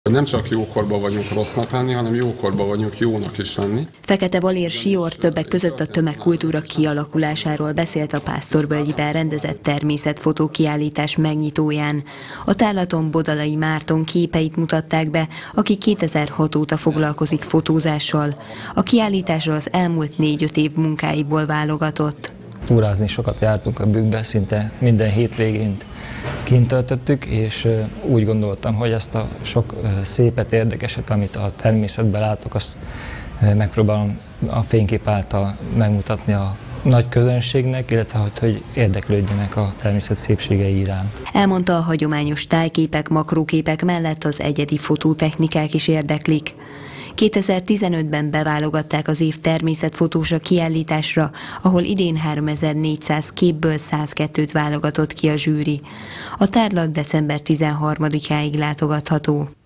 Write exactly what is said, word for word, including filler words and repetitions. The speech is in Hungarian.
Nem csak jókorban vagyunk rossznak lenni, hanem jókorban vagyunk jónak is lenni. Fekete Valér Sior többek között a tömegkultúra kialakulásáról beszélt a Pásztorvölgyben rendezett természetfotó kiállítás megnyitóján. A tárlaton Bodalai Márton képeit mutatták be, aki kétezer-hat óta foglalkozik fotózással. A kiállításra az elmúlt négy-öt év munkáiból válogatott. Túrázni sokat jártunk a bükkbe, szinte minden hétvégén kint töltöttük, és úgy gondoltam, hogy ezt a sok szépet, érdekeset, amit a természetben látok, azt megpróbálom a fénykép által megmutatni a nagy közönségnek, illetve hogy, hogy érdeklődjenek a természet szépségei iránt. Elmondta, a hagyományos tájképek, makróképek mellett az egyedi fotótechnikák is érdeklik. kétezer-tizenötben beválogatták az év természetfotósa kiállításra, ahol idén háromezer-négyszáz képből száz kettőt válogatott ki a zsűri. A tárlat december tizenharmadikáig látogatható.